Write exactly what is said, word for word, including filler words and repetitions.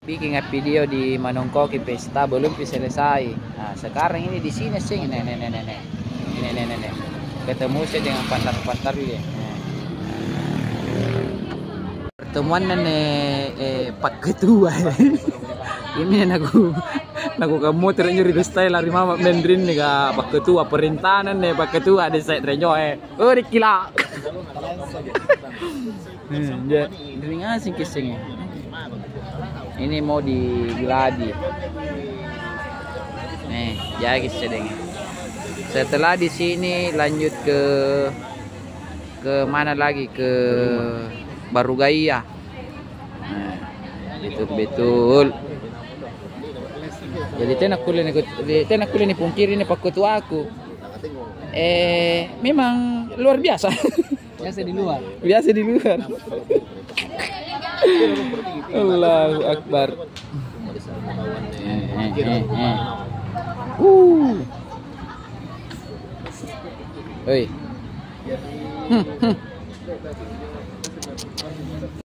Bikin video di Manongkoki pesta belum selesai. Nah, sekarang ini di sini sih, nenek nenek nenek, ini nenek nenek. Ketemu saya dengan pantar-pantar dia. Nah. Pertemuan nenek eh, Pak Ketua. Ini aku aku kamu ternyuri style lari mama mendrin nih kak Pak Ketua perintahan nih Pak Ketua ada saya trenyo eh. Oh dikila. Hmm, jadi ngasih kisahnya. Ini mau di gladi. Nih, jadi sedang. Setelah di sini lanjut ke ke mana lagi ke Barugaya. Nah, betul-betul. Jadi tenak kuliah nih, tenak kuliah nih pungkir ini Pak Ketua aku. Eh, memang luar biasa. Biasa di luar. Biasa di luar. Allahu Akbar. Eh, eh, eh, eh. Uh. Oi. Hmm, hmm.